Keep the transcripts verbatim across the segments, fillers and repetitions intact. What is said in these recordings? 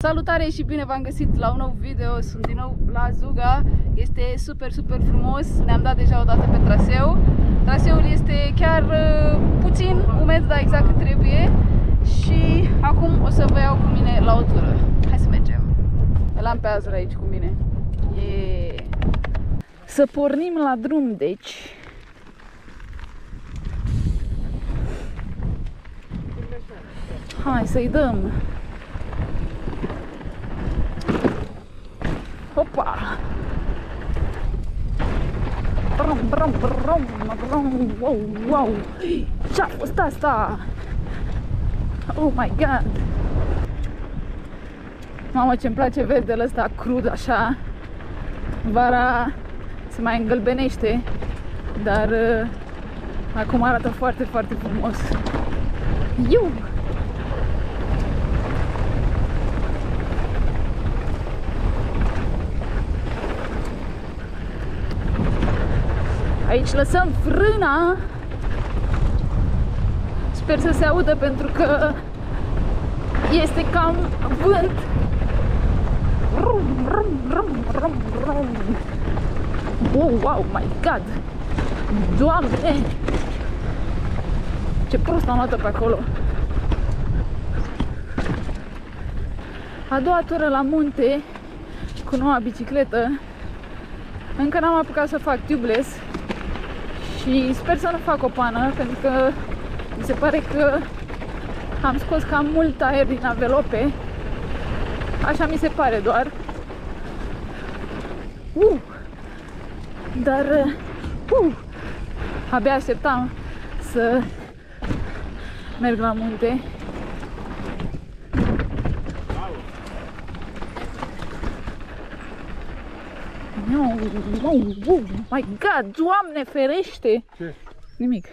Salutare și bine v-am găsit la un nou video. Sunt din nou la Zuga. Este super, super frumos. Ne-am dat deja o dată pe traseu. Traseul este chiar uh, puțin umed, dar exact cât trebuie. Și acum o să vă iau cu mine la o tură. Hai să mergem. Îl am pe Azra aici cu mine. Yeah. Să pornim la drum, deci. Hai să-i dăm. Hopa! Brum, brum, brum, brum, wow, wow! Ce-a fost asta? Oh my god! Mamă, ce-mi place verdele ăsta crud așa. Vara se mai îngălbenește, dar uh, acum arată foarte, foarte frumos. Iu! Aici lăsăm frâna. Sper să se audă pentru că este cam vânt. Oh, wow, my god! Doamne! Ce prost am luat pe acolo! A doua tură la munte cu noua bicicletă. Încă n-am apucat să fac tubeless și sper să nu fac o pană, pentru că mi se pare că am scos cam mult aer din anvelope. Așa mi se pare doar. Uh! Dar uh! Abia așteptam să merg la munte. Oh, oh, oh my god, Doamne ferește! Ce? Nimic.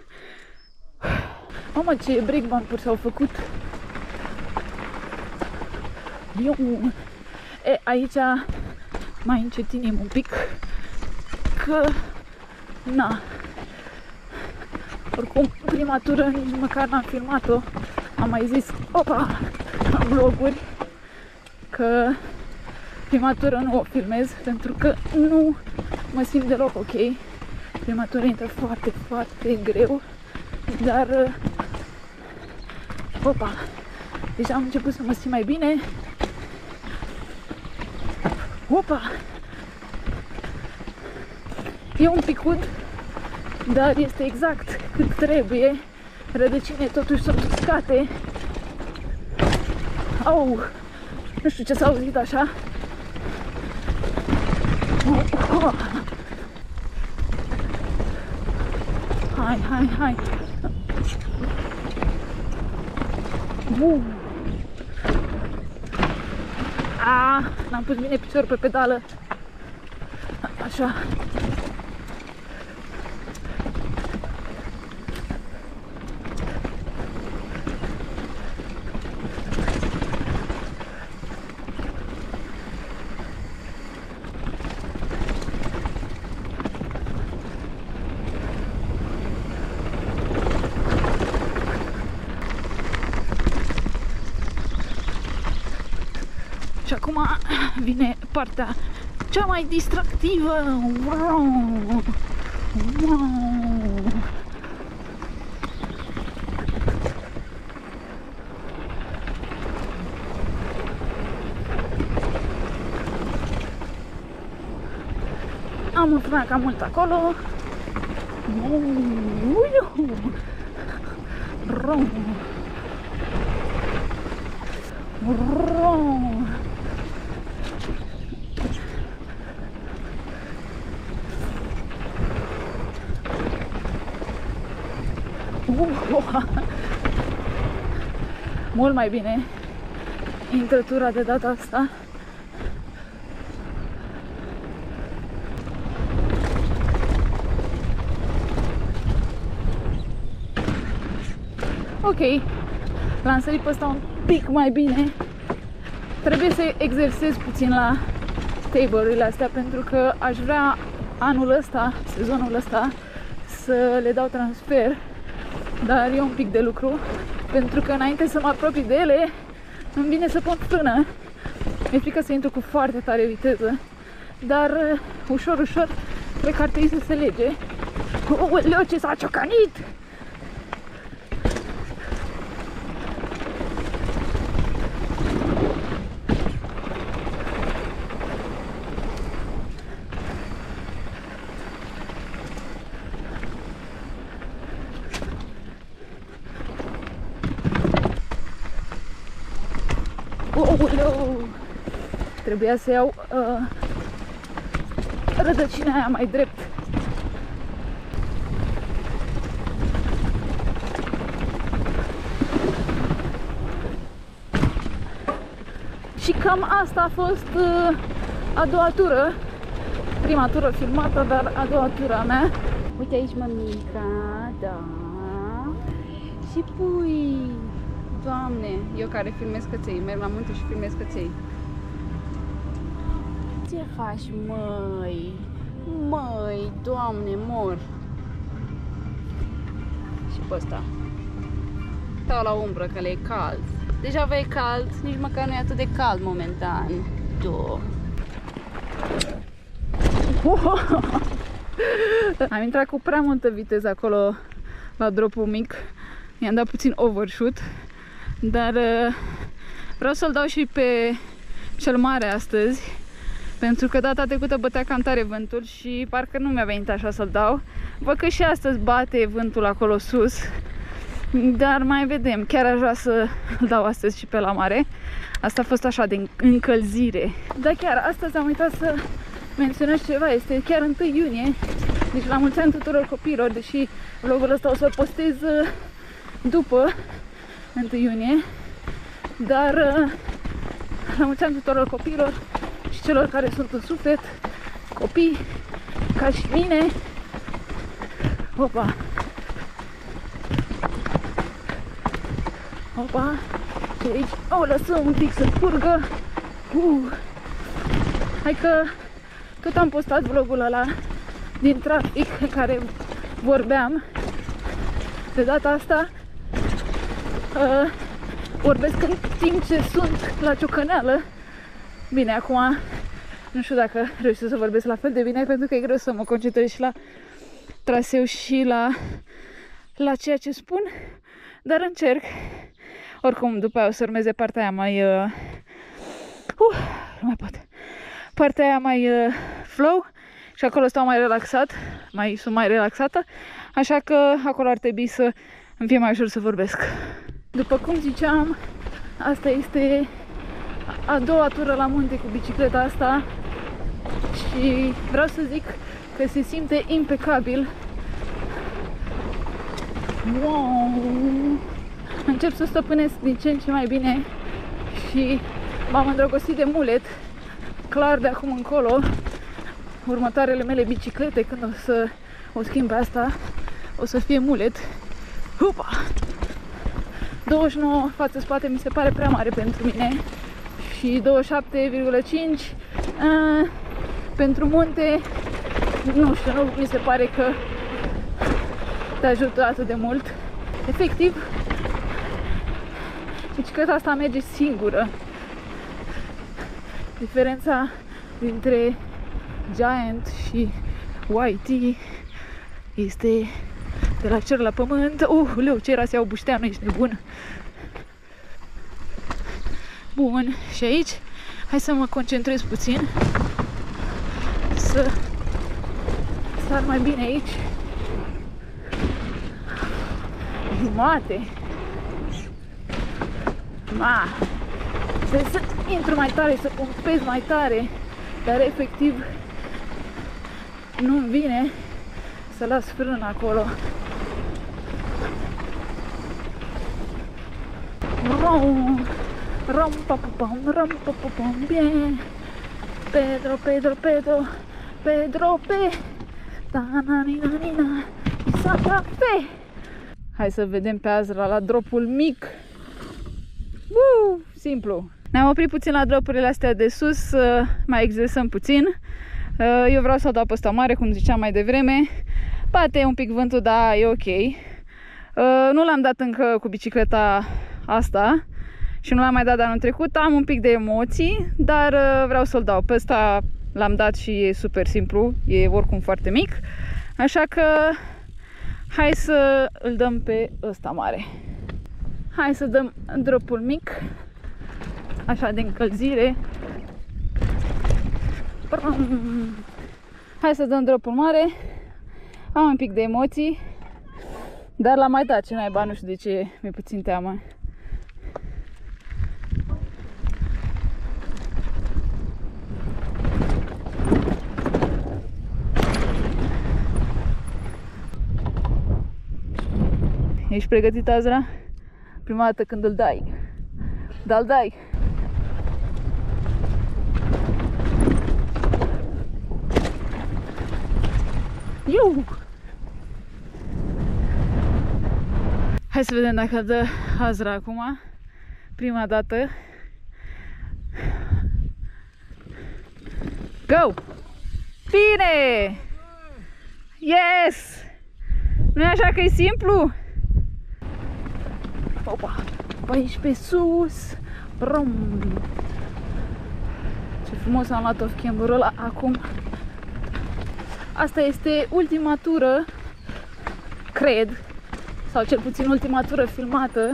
Mamă, ce brake bump-uri s-au făcut. Eu... E, aici mai încetinim un pic, că na. Oricum, prima tură nici măcar n-am filmat-o. Am mai zis, opa, în vloguri, că prima tură nu o filmez pentru că nu mă simt deloc ok. Prima tură intră foarte, foarte greu, dar opa, deja am început să mă simt mai bine. Opa! E un pic ud, dar este exact cât trebuie. Rădăcinile totuși sunt uscate. Au! Nu știu ce s-a auzit așa. Oh. Hai, hai, hai! Uh. Ah, n-am pus bine piciorul pe pedală. Așa. Și acum vine partea cea mai distractivă. Wow! Wow! Am înfrânat cam mult acolo. Rom. Rom. Uh, mult mai bine intrătura de data asta. Ok, l-am sărit pe ăsta un pic mai bine. Trebuie să exersez puțin la table-urile astea, pentru că aș vrea anul ăsta, sezonul ăsta, să le dau transfer, dar e un pic de lucru, pentru că înainte să mă apropii de ele îmi vine să pun frână. Mi-e frică să intru cu foarte tare viteză, dar ușor, ușor, cred că ar trebui să se lege. Uoleu, ce s-a ciocanit! Uoleu! Trebuia să iau uh, rădăcina aia mai drept. Și cam asta a fost uh, a doua tură. Prima tură filmată, dar a doua tură a mea. Uite aici mămica, da. Și pui. Doamne, eu care filmez căței, merg la munte și filmez căței. Ce faci, măi? Măi, Doamne, mor. Și pe ăsta. Stau la umbră că le e cald. Deja vă e cald, nici măcar nu e atât de cald momentan. Do. Am intrat cu prea multă viteză acolo la dropul mic. Mi-am dat puțin overshoot. Dar vreau să-l dau și pe cel mare astăzi, pentru că data trecută bătea cam tare vântul și parcă nu mi-a venit așa să-l dau. Văd că și astăzi bate vântul acolo sus, dar mai vedem. Chiar aș vrea să-l dau astăzi și pe la mare. Asta a fost așa de încălzire. Dar chiar astăzi am uitat să menționez ceva. Este chiar întâi iunie, deci la mulți ani tuturor copiilor, deși vlogul ăsta o să-l postez după întâi iunie, dar la mulți ani tuturor copiilor și celor care sunt în suflet copii ca și mine. Opa! Opa! Și aici o lăsăm un pic să curgă. Uh. Hai că tot am postat vlogul ăla din trafic în care vorbeam. De data asta Uh, vorbesc în timp ce sunt la ciocăneală. Bine, acum nu știu dacă reușesc să vorbesc la fel de bine, pentru că e greu să mă concentrez și la traseu și la, la ceea ce spun, dar încerc. Oricum, după aia o să urmeze partea aia mai uh, uh, nu mai pot partea aia mai uh, flow și acolo stau mai relaxat, mai, sunt mai relaxată, așa că acolo ar trebui să îmi fie mai ușor să vorbesc. După cum ziceam, asta este a doua tură la munte cu bicicleta asta și vreau să zic că se simte impecabil. Wow! Încep să stăpânesc din ce în ce mai bine și m-am îndrăgostit de mulet. Clar, de acum încolo, următoarele mele biciclete, când o să o schimb pe asta, o să fie mulet. Hupa! douăzeci și nouă față-spate mi se pare prea mare pentru mine și douăzeci și șapte virgulă cinci uh, pentru munte, nu știu, nu mi se pare că te ajută atât de mult. Efectiv, bicicleta asta merge singură. Diferența dintre Giant și Y T este de la cer la pământ. Uh, leu, ce era să iau bușteanul, ești nebun. Bun, și aici hai să mă concentrez puțin, să sar mai bine aici. Jumate. Ma, trebuie să intru mai tare, să pompez mai tare, dar efectiv nu-mi vine să las frâna acolo. Rom, rom, pa, pa, pam, rom, pa, pa, pam, bien. Pedro, Pedro, Pedro, Pedro, pe. Ta-na-ni-na-ni-na, Santa Fe. Hai să vedem pe Azra la dropul mic. Woo, simplu. Ne-am oprit puțin la dropurile astea de sus, mai exersăm puțin. Eu vreau să dau pe ăsta mare, cum ziceam mai devreme. Bate un pic vântul, dar e ok. Nu l-am dat încă cu bicicleta asta și nu l-am mai dat de anul trecut. Am un pic de emoții, dar vreau să-l dau. Pe ăsta l-am dat și e super simplu, e oricum foarte mic. Așa că hai să îl dăm pe ăsta mare. Hai să dăm dropul mic, așa de încălzire. Hai să dăm dropul mare. Am un pic de emoții, dar l-am mai dat, ce naiba, nu știu de ce mi-e puțin teamă. Ești pregătit, Azra? Prima dată când îl dai. Da-l dai. Iu! Hai să vedem dacă dă Azra acum. Prima dată. Go! Bine! Yes! Nu e așa că e simplu? Opa! Opa, aici pe sus! Brum! Ce frumos am luat off-camber-ul ăla acum. Asta este ultima tură, cred, sau cel puțin ultima tură filmată.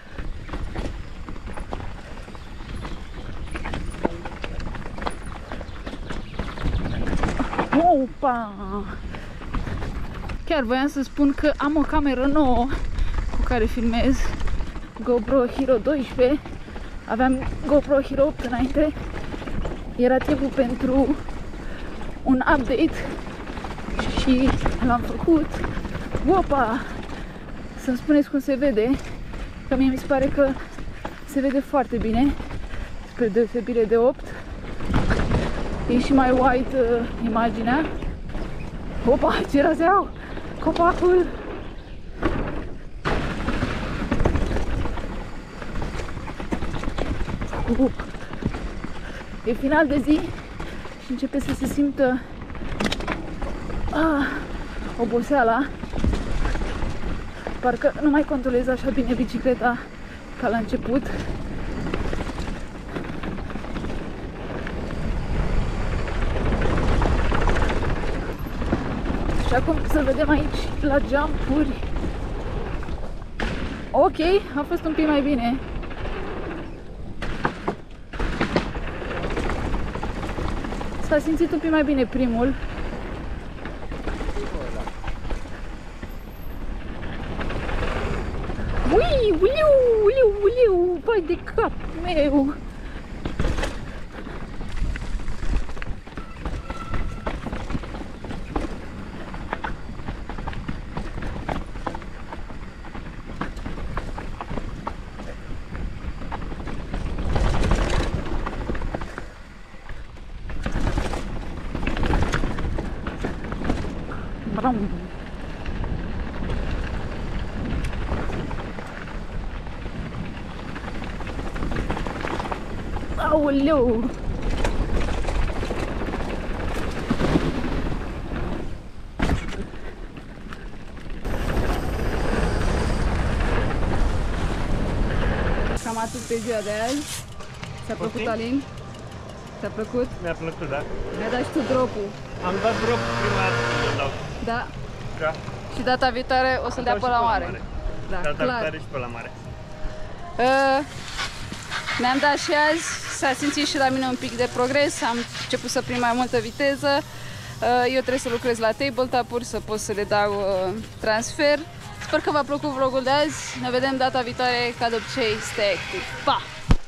Opa! Chiar voiam să spun că am o cameră nouă cu care filmez, GoPro Hero doisprezece. Aveam GoPro Hero opt înainte. Era timpul pentru un update și l-am făcut. Opa! Să-mi spuneți cum se vede, că mie mi se pare că se vede foarte bine, spre deosebire de opt. E și mai white uh, imaginea. Opa, ce razeau! Copacul! Uh. E final de zi și începe să se simtă ah, oboseala. Parcă nu mai controlez așa bine bicicleta ca la început. Și acum să vedem aici la jumpuri. Ok, a fost un pic mai bine. S-a simțit un pic mai bine primul. Ui, uliu, uliu, uliu, vai de cap meu! Bram. Aoleu! Cam atât pe ziua de azi. Ți-a plăcut, okay. Alin? Ți-a plăcut? Mi-a plăcut, da. Mi-a dat și tu drop-ul. Am dat drop prima dată când îl dau. Da? Da. Și data viitoare o să-l dea pe la mare. mare. Da, data clar. viitoare și pe la mare. Uh, Mi-am dat și azi, s-a simțit și la mine un pic de progres, am început să prind mai multă viteză. Uh, eu trebuie să lucrez la tabletop-uri, să pot să le dau uh, transfer. Sper că v-a plăcut vlogul de azi, ne vedem data viitoare, ca de obicei, stay active. Pa!